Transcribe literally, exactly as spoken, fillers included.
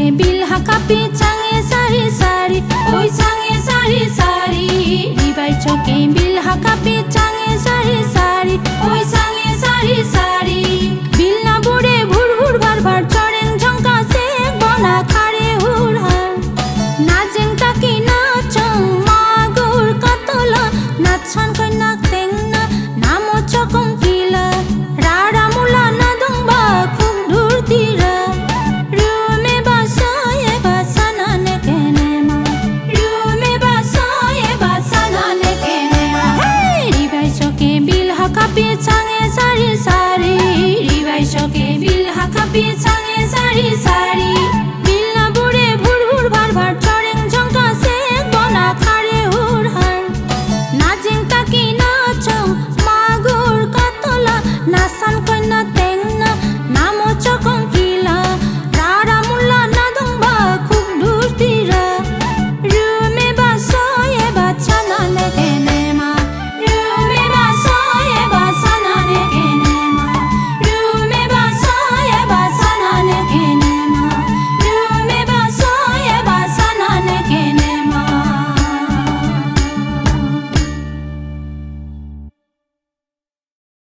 চকে বিল হাকাপি চাঙে সারি সারি ওই চাঙে সারি সারি রিবাই চকে বিল হাকাপি চাঙে সারি সারি ওই চাঙে সারি সারি বিল না বুড়ে ভুর ভুর ভার ভার চড়েন ঝঙ্কা সে বনা খারে হুর হার নাচেন তাকি নাচং মাগুর কাতলা নাচান কই নাক তেং না নামো চকং কিলা রাড়া মুলা না দংবা খুব দূর তীরা রুমে বাসায়ে বাসানা নে কেনে মা রুমে বাসায়ে বাসানা নে কেনে মা রিবাই চকে বিল হাকাপি চাঙে সারি সারি রিবাই চকে বিল হাকাপি চাঙে সারি সারি